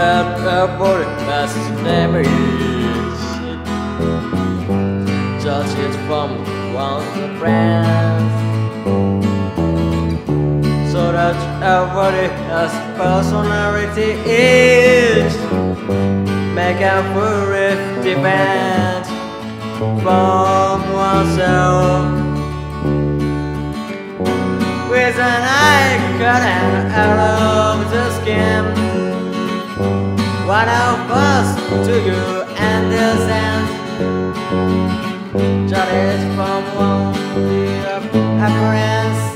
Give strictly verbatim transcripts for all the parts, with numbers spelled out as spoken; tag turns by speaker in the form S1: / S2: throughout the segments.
S1: that everybody has an image. Judge it from one friend, so that everybody has personality each. Make a full depend from oneself, with an icon and out of the skin. What of us do you understand? Judge it from one appearance.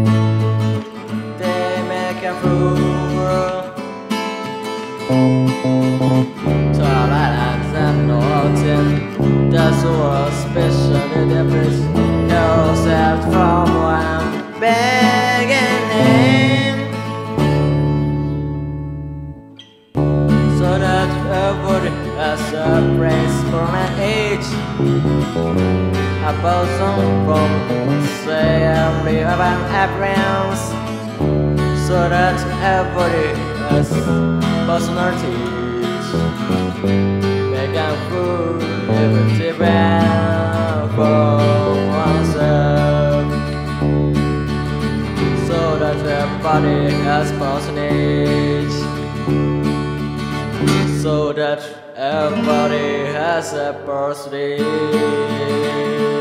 S1: They make a fool. Tolerance and nothing. That's what special difference. Yourself from one beginning, so that everybody has a praise for an age. A person from say every of an appearance, so that everybody has personality. Make a fool every depend for oneself, so that everybody has personality. So that everybody has a personality.